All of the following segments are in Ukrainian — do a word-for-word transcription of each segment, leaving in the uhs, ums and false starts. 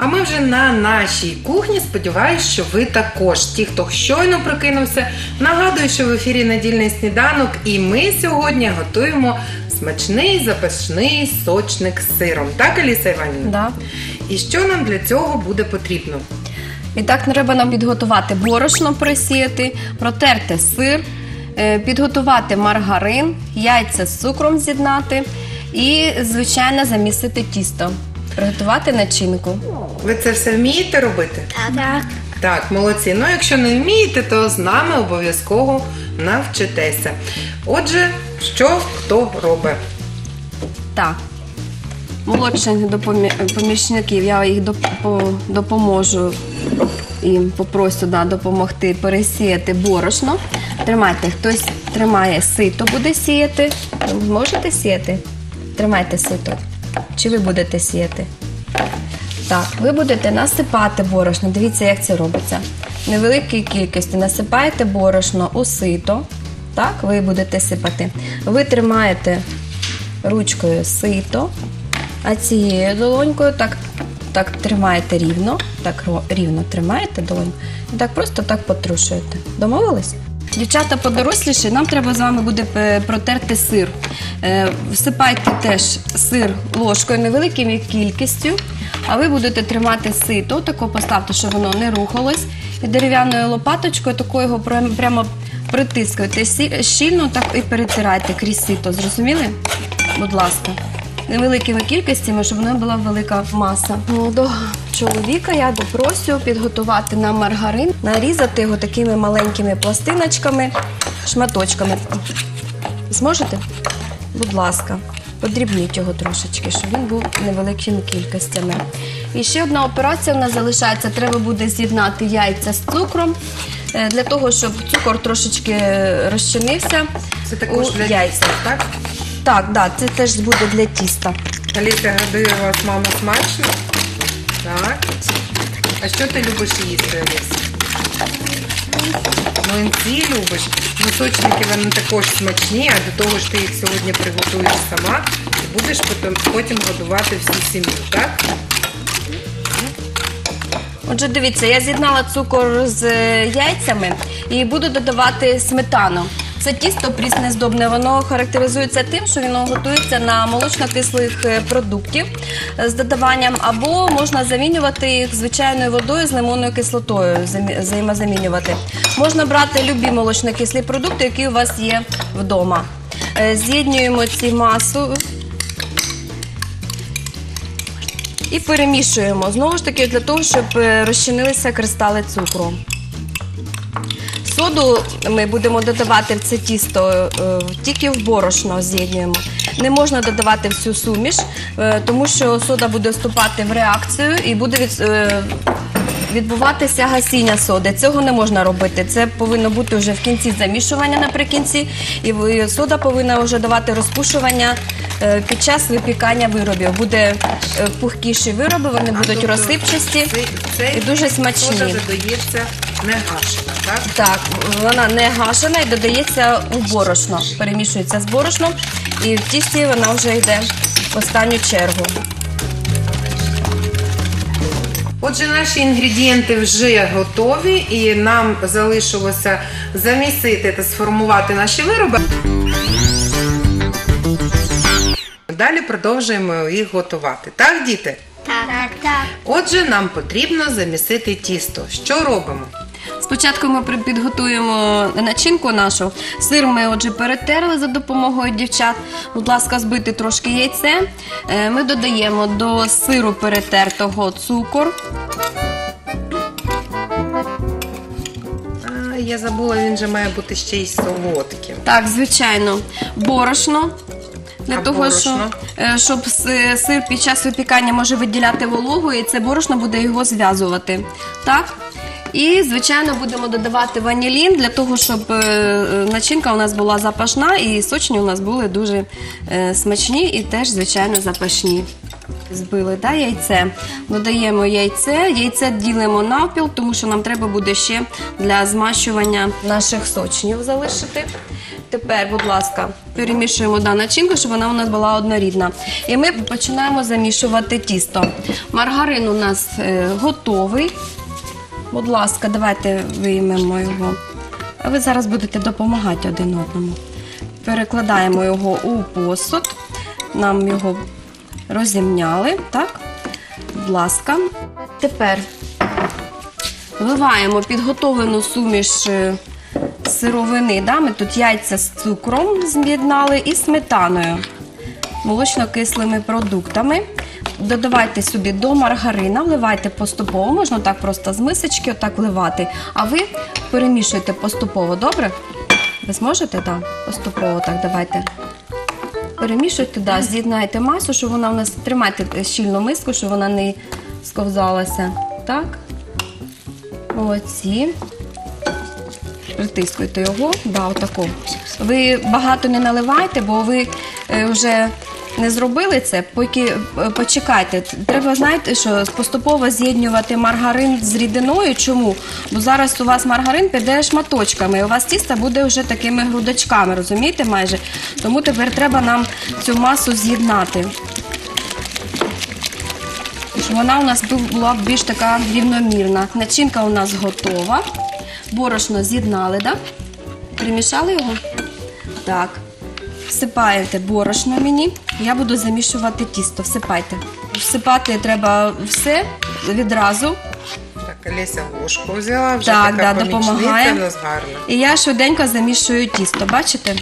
А ми вже на нашій кухні. Сподіваюсь, що ви також. Ті, хто щойно прокинувся, нагадую, що в ефірі «Недільний сніданок» і ми сьогодні готуємо смачний, запашний сочник з сиром. Так, Аліса Іванівна? Да. І що нам для цього буде потрібно? І так, треба нам підготувати борошно, присіяти, протерти сир, підготувати маргарин, яйця з цукром з'єднати і, звичайно, замісити тісто. Приготувати начинку. Ви це все вмієте робити? Так. Так, молодці. Ну, якщо не вмієте, то з нами обов'язково навчитеся. Отже, що хто робить? Так. Молодших помічників, я їх допоможу і попрошу да, допомогти пересіяти борошно. Тримайте, хтось тримає сито, буде сіяти. Ви можете сіяти? Тримайте сито. Чи ви будете сіяти? Так, ви будете насипати борошно. Дивіться, як це робиться. В невеликій кількості насипаєте борошно у сито. Так, ви будете сипати. Ви тримаєте ручкою сито, а цією долонькою так, так тримаєте рівно. Так рівно тримаєте долоньку. І так просто так потрушуєте. Домовились? Дівчата подоросліші, нам треба з вами буде протерти сир. Всипайте теж сир ложкою невеликою кількістю, а ви будете тримати сито, тако поставте, щоб воно не рухалось. І дерев'яною лопаточкою тако його прямо притискуєте щільно так і перетирайте крізь сито. Зрозуміли? Будь ласка. Невеликими кількостями, щоб не була велика маса. Молодого чоловіка я попрошу підготувати нам маргарин, нарізати його такими маленькими пластиночками, шматочками. Зможете? Будь ласка, подрібніть його трошечки, щоб він був невеликими кількостями. І ще одна операція в нас залишається. Треба буде з'єднати яйця з цукром, для того, щоб цукор трошечки розчинився. Це також у для яйцях. тіста, так? Так, да, це теж буде для тіста. Аліса, годує вас мама смачно? Так. А що ти любиш їсти, Аліса? Млинці любиш? Ну, сочники вони також смачні, а до того ж ти їх сьогодні приготуєш сама і будеш потім, потім годувати всю сім'ю, так? Отже, дивіться, я з'єднала цукор з яйцями і буду додавати сметану. Це тісто прісне здобне, воно характеризується тим, що воно готується на молочно-кислих продуктів з додаванням, або можна замінювати їх звичайною водою з лимонною кислотою, взаємозамінювати. Можна брати любі молочно-кислі продукти, які у вас є вдома. З'єднуємо ці масу і перемішуємо, знову ж таки, для того, щоб розчинилися кристали цукру. Соду ми будемо додавати в це тісто тільки в борошно з'єднуємо. Не можна додавати всю суміш, тому що сода буде вступати в реакцію і буде відбуватися гасіння соди. Цього не можна робити. Це повинно бути вже в кінці замішування наприкінці. І сода повинна вже давати розпушування під час випікання виробів. Буде пухкіші вироби, вони будуть розсипчасті і дуже смачні. Сода додається не гашена, так? Так, вона не гашена і додається у борошно. Перемішується з борошном і в тісті вона вже йде в останню чергу. Отже, наші інгредієнти вже готові і нам залишилося замісити та сформувати наші вироби. Далі продовжуємо їх готувати. Так, діти? Так, так, так. Отже, нам потрібно замісити тісто. Що робимо? Спочатку ми підготуємо начинку нашу. Сир ми, отже, перетерли за допомогою дівчат. Будь ласка, збити трошки яйце. Ми додаємо до сиру перетертого цукор. А, я забула, він же має бути ще й солодким. Так, звичайно. Борошно. Для А того, борошно? Щоб, щоб сир під час випікання може виділяти вологу, і це борошно буде його зв'язувати. Так? І, звичайно, будемо додавати ванілін для того, щоб начинка у нас була запашна і сочні у нас були дуже смачні і теж, звичайно, запашні. Збили, да, яйце. Додаємо яйце. Яйце ділимо навпіл, тому що нам треба буде ще для змащування наших сочнів залишити. Тепер, будь ласка, перемішуємо да, начинку, щоб вона у нас була однорідна. І ми починаємо замішувати тісто. Маргарин у нас е, готовий. Будь ласка, давайте виймемо його. А ви зараз будете допомагати один одному. Перекладаємо його у посуд. Нам його розімняли, так? Будь ласка. Тепер вливаємо підготовлену суміш сировини. Да? Ми тут яйця з цукром з'єднали і сметаною, молочно-кислими продуктами. Додавайте сюди до маргарина, вливайте поступово, можна так просто з мисочки отак вливати. А ви перемішуйте поступово, добре? Ви зможете? Так, да? Поступово так давайте. Перемішуйте, да, з'єднайте масу, щоб вона у нас, тримайте щільну миску, щоб вона не сковзалася. Так. Молодці. Притискуйте його, да, отако. Ви багато не наливайте, бо ви е, вже не зробили це, поки почекайте. Треба, знаєте, що поступово з'єднувати маргарин з рідиною. Чому? Бо зараз у вас маргарин піде шматочками, і у вас тісто буде вже такими грудочками, розумієте, майже? Тому тепер треба нам цю масу з'єднати. Щоб вона у нас була більш така рівномірна. Начинка у нас готова. Борошно з'єднали, так? Да? Перемішали його? Так. Всипаєте борошно мені, я буду замішувати тісто. Всипайте. Всипати треба все відразу. Так, Олеся ложку взяла, вже так, така да, помічниця, допомагає. в нас гарна. І я швиденько замішую тісто, бачите?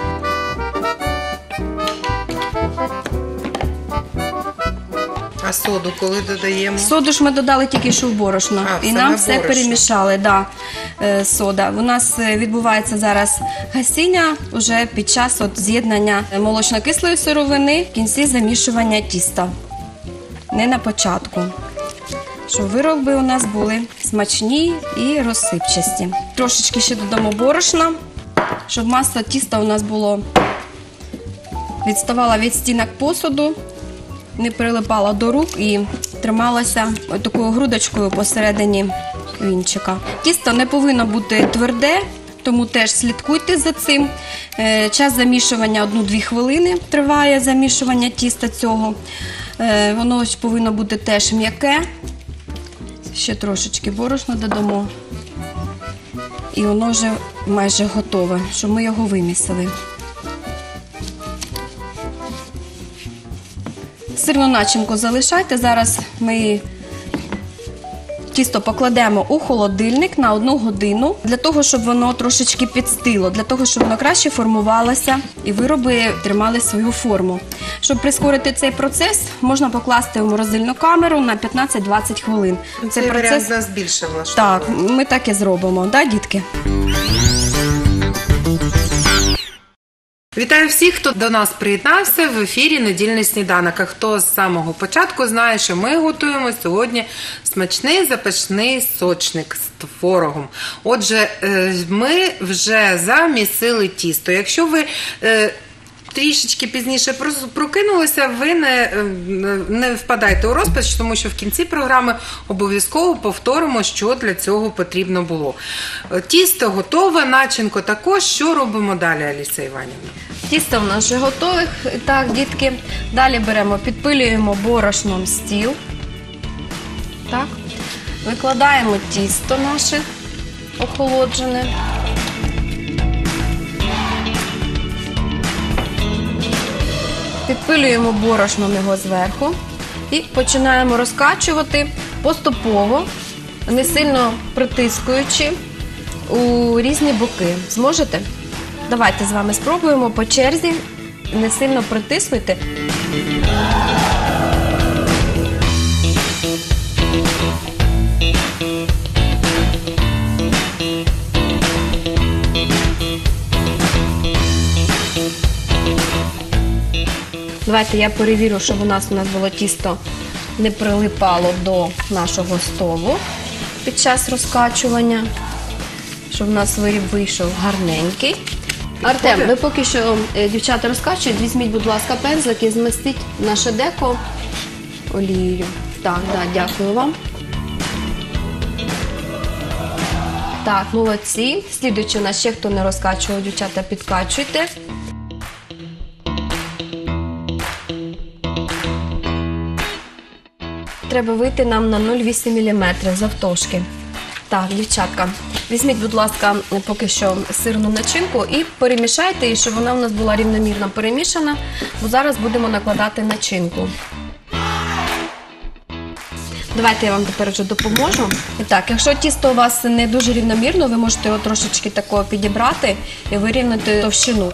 А соду коли додаємо? Соду ж ми додали тільки що в борошно. А, і саме нам все борошно. перемішали. Да, е, сода. У нас е, відбувається зараз гасіння вже під час от з'єднання молочно-кислої сировини в кінці замішування тіста. Не на початку. Щоб вироби у нас були смачні і розсипчасті. Трошечки ще додамо борошна, щоб маса тіста у нас було відставала від стінок посуду, не прилипала до рук і трималася такою грудочкою посередині вінчика. Тісто не повинно бути тверде, тому теж слідкуйте за цим. Час замішування одну-дві хвилини триває замішування тіста цього. Воно повинно бути теж м'яке. Ще трошечки борошна додамо. І воно вже майже готове, щоб ми його вимісили. Сирну начинку залишайте. Зараз ми тісто покладемо у холодильник на одну годину, для того, щоб воно трошечки підстило, для того, щоб воно краще формувалося і вироби тримали свою форму. Щоб прискорити цей процес, можна покласти в морозильну камеру на п'ятнадцять-двадцять хвилин. Цей Цей варіант процес... нас більше влаштовує. Так, ми так і зробимо, да, дітки? Вітаю всіх, хто до нас приєднався в ефірі «Недільний сніданок». А хто з самого початку знає, що ми готуємо сьогодні смачний запашний сочник з творогом. Отже, ми вже замісили тісто. Якщо ви трішечки пізніше прокинулися, ви не, не впадайте у розпач, тому що в кінці програми обов'язково повторимо, що для цього потрібно було. Тісто готове, начинко також. Що робимо далі, Аліса Іванівна? Тісто в нас вже готове. Так, дітки, далі беремо, підпилюємо борошном стіл. Так. Викладаємо тісто наше охолоджене. Підпилюємо борошном його зверху і починаємо розкачувати поступово, не сильно притискуючи у різні боки. Зможете? Давайте з вами спробуємо по черзі, не сильно притискуйте. Давайте я перевірю, щоб у нас у нас було тісто не прилипало до нашого столу під час розкачування, щоб у нас виріб вийшов гарненький. Артем, ви поки що, дівчата, розкачують, візьміть, будь ласка, пензлик і змастіть наше деко олією. Так, да, дякую вам. Так, молодці. Слідуючи у нас ще хто не розкачував, дівчата, підкачуйте. Треба вийти нам на нуль цілих вісім міліметрів завтовшки. Так, дівчатка, візьміть, будь ласка, поки що сирну начинку і перемішайте її, щоб вона у нас була рівномірно перемішана, бо зараз будемо накладати начинку. Давайте я вам тепер вже допоможу. І так, якщо тісто у вас не дуже рівномірно, ви можете його трошечки такого підібрати і вирівняти товщину.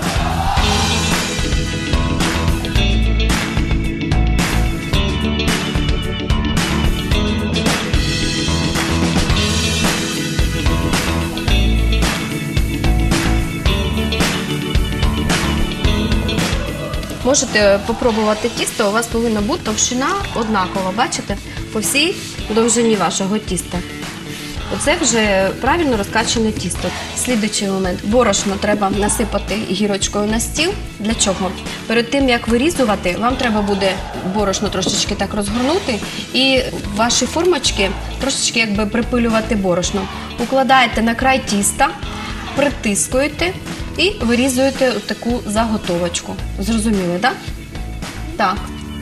Можете попробувати тісто, у вас повинна бути товщина однакова, бачите, по всій довжині вашого тіста. Оце вже правильно розкачане тісто. Слідуючий момент. Борошно треба насипати гірочкою на стіл. Для чого? Перед тим, як вирізувати, вам треба буде борошно трошечки так розгорнути і ваші формочки трошечки якби припилювати борошно. Укладаєте на край тіста, притискуєте і вирізуєте таку заготовочку. Зрозуміли, так? Так.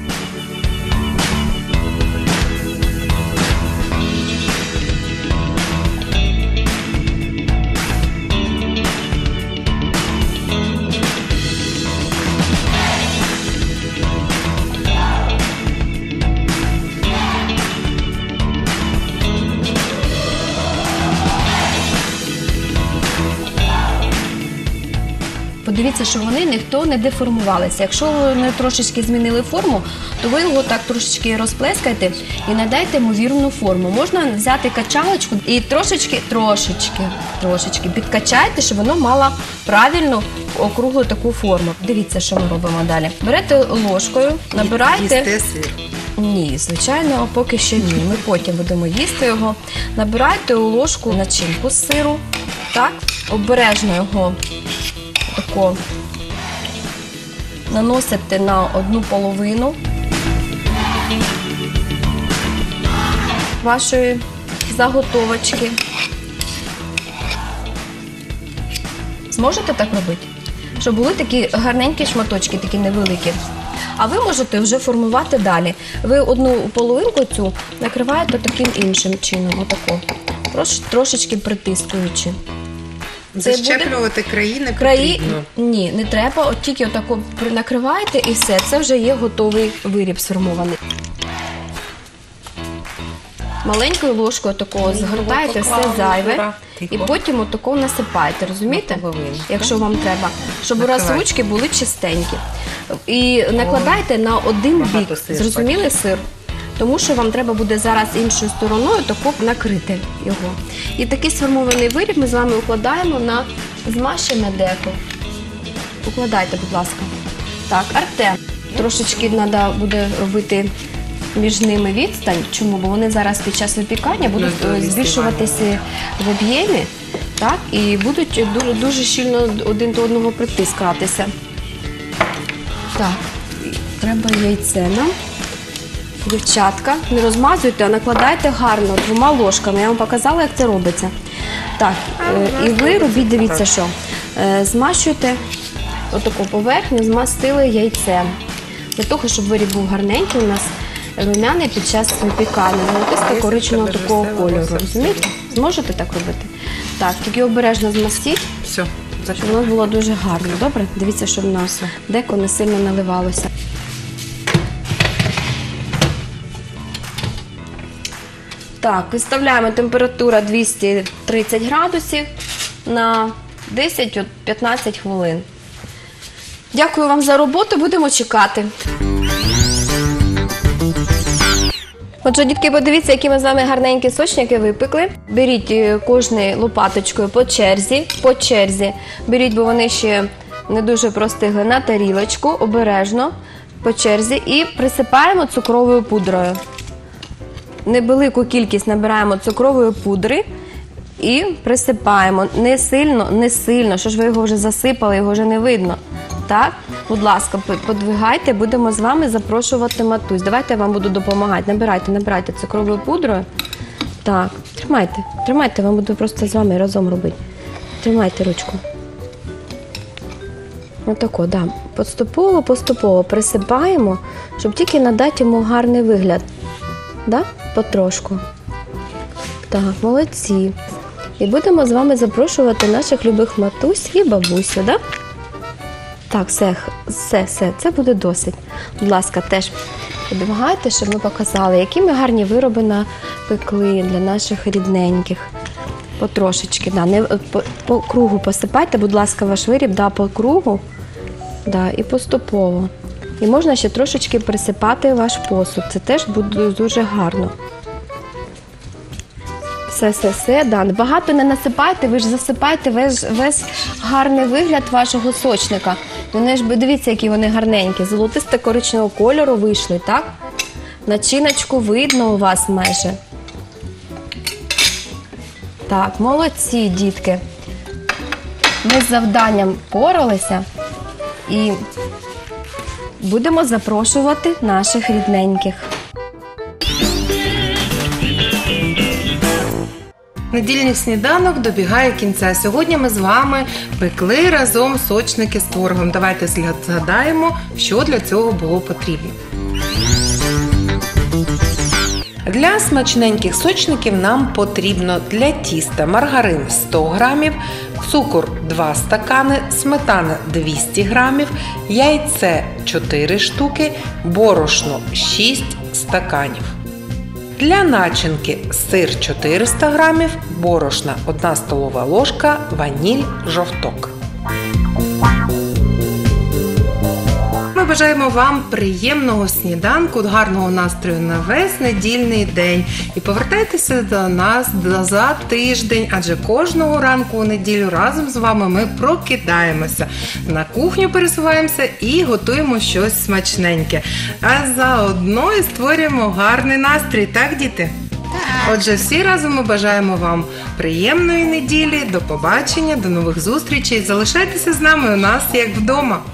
Подивіться, що вони ніхто не деформувалися. Якщо вони трошечки змінили форму, то ви його так трошечки розплескайте і надайте йому вірну форму. Можна взяти качалочку і трошечки, трошечки, трошечки підкачайте, щоб воно мало правильну округлу таку форму. Дивіться, що ми робимо далі. Берете ложкою, набираєте... Їсти сир. Ні, звичайно, поки що ні. Ми потім будемо їсти його. Набирайте у ложку начинку з сиру, так, обережно його тако наносите на одну половину вашої заготовочки. Зможете так робити? Щоб були такі гарненькі шматочки, такі невеликі. А ви можете вже формувати далі. Ви одну половинку цю накриваєте таким іншим чином, отако, Трош, трошечки притискуючи. Защеплювати краї не Краї... потрібно. Ні, не треба, от тільки отако накриваєте і все, це вже є готовий виріб сформований. Маленькою ложкою такого згортаєте все зайве і потім отако насипаєте, розумієте? Якщо вам треба, щоб у вас ручки були чистенькі. І накладайте на один бік, зрозуміли, сир? Тому що вам треба буде зараз іншою стороною тако накрити його. І такий сформований виріб ми з вами укладаємо на змащене деко. Укладайте, будь ласка. Так, Артем. Трошечки треба буде робити між ними відстань. Чому? Бо вони зараз під час випікання будуть збільшуватися в об'ємі, так, і будуть дуже, дуже щільно один до одного притискатися. Так, треба яйце нам. Дівчатка, не розмазуйте, а накладайте гарно двома ложками. Я вам показала, як це робиться. Так, і ви робіть, дивіться, що. Змащуйте отаку поверхню, змастили яйцем. Для того, щоб виріб був гарненький у нас, румяний під час випікання. Золотисто коричневого такого кольору. Розумієте? Зможете так робити? Так, тільки обережно змастіть, Все, щоб воно було дуже гарно. Добре? Дивіться, щоб у нас деко не сильно наливалося. Так, виставляємо температура двісті тридцять градусів на десять-п'ятнадцять хвилин. Дякую вам за роботу, будемо чекати. Отже, дітки, подивіться, які ми з вами гарненькі сочники випекли. Беріть кожною лопаточкою по черзі, по черзі. Беріть, бо вони ще не дуже простигли, на тарілочку, обережно, по черзі. І присипаємо цукровою пудрою. Невелику кількість набираємо цукрової пудри і присипаємо. Не сильно, не сильно, що ж ви його вже засипали, його вже не видно. Так, будь ласка, подвигайте, будемо з вами запрошувати матусь. Давайте я вам буду допомагати. Набирайте, набирайте цукровою пудрою Так, тримайте, тримайте, вам буду просто з вами разом робити. Тримайте ручку. Отако, да. Поступово, поступово присипаємо, щоб тільки надати йому гарний вигляд. Да? Потрошку. Так, молодці. І будемо з вами запрошувати наших любих матусь і бабусю, да? Так, все, все, все, це буде досить. Будь ласка, теж підвагайте, щоб ми показали, які ми гарні вироби напекли для наших рідненьких. Потрошечки, да, не, по, по кругу посипайте, будь ласка, ваш виріб, да, по кругу, да, і поступово. І можна ще трошечки присипати ваш посуд, це теж буде дуже гарно. Все, все, все, да. Багато не насипайте, ви ж засипайте весь, весь гарний вигляд вашого сочника. Вони ж, дивіться, які вони гарненькі, золотисто-коричневого кольору вийшли, так? Начиночку видно у вас майже. Так, молодці, дітки. Ми з завданням впоралися і будемо запрошувати наших рідненьких. Недільний сніданок добігає кінця. Сьогодні ми з вами пекли разом сочники з творогом. Давайте згадаємо, що для цього було потрібно. Для смачненьких сочників нам потрібно для тіста маргарин сто грамів, цукор два стакани, сметана двісті грамів, яйце чотири штуки, борошно шість стаканів. Для начинки сир чотириста грамів, борошна одна столова ложка, ваніль, жовток. Ми бажаємо вам приємного сніданку, гарного настрою на весь недільний день. І повертайтеся до нас за тиждень, адже кожного ранку у неділю разом з вами ми прокидаємося. На кухню пересуваємося і готуємо щось смачненьке. А заодно і створюємо гарний настрій, так, діти? Отже, всі разом ми бажаємо вам приємної неділі, до побачення, до нових зустрічей. Залишайтеся з нами, у нас як вдома.